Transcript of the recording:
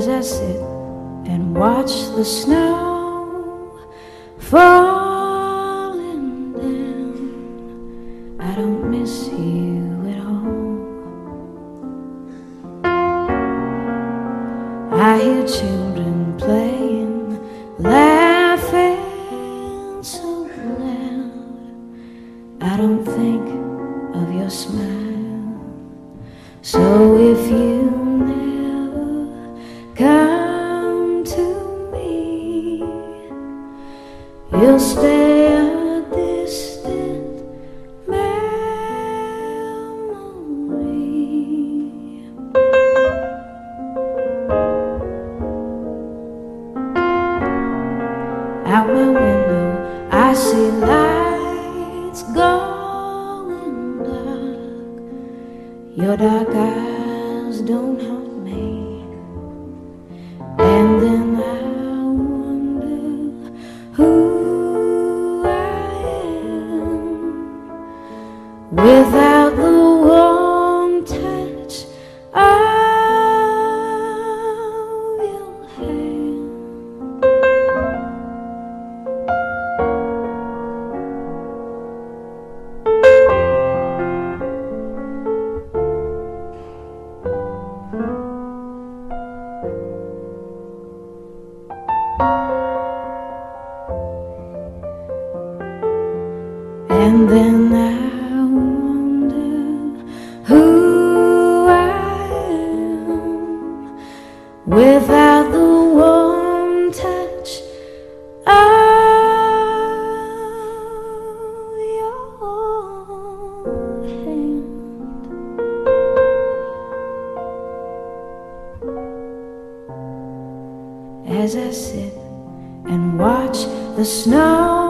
as I sit and watch the snow falling down. I don't miss you at all. I hear children playing, laughing so loud. I don't think of your smile. So if you never come to me, you'll stay a distant memory. Out my window I see lights going dark. Your dark eyes don't haunt me. And then I wonder who I am without the warm touch of your hand. And then I wonder who I am without the warm touch of your hand. As I sit and watch the snow